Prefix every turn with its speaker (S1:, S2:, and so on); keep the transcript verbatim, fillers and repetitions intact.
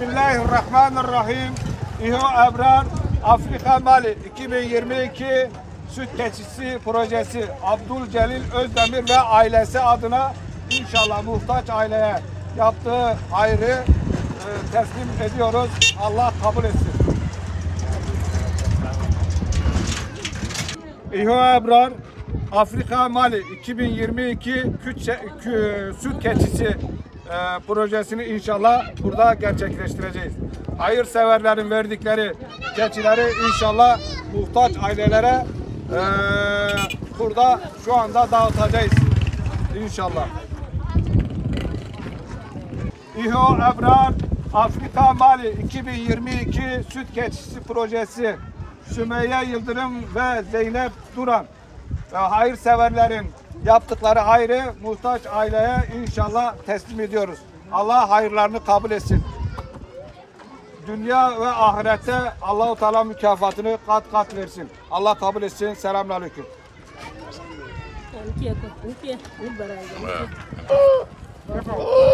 S1: Bismillahirrahmanirrahim. İHO Ebrar Afrika Mali iki bin yirmi iki Süt Keçisi Projesi Abdülcelil Özdemir ve ailesi adına inşallah muhtaç aileye yaptığı hayrı e, teslim ediyoruz. Allah kabul etsin. İHO Ebrar Afrika Mali iki bin yirmi iki Süt Keçisi e, projesini inşallah burada gerçekleştireceğiz. Hayırseverlerin verdikleri keçileri inşallah muhtaç ailelere e, burada şu anda dağıtacağız inşallah. İHO Ebrar Afrika Mali iki bin yirmi iki Süt Keçisi Projesi Sümeyye Yıldırım ve Zeynep Duran e, hayırseverlerin yaptıkları hayrı muhtaç aileye inşallah teslim ediyoruz. Allah hayırlarını kabul etsin. Dünya ve ahirette Allah-u Teala mükafatını kat kat versin. Allah kabul etsin. Selamünaleyküm.
S2: Wow.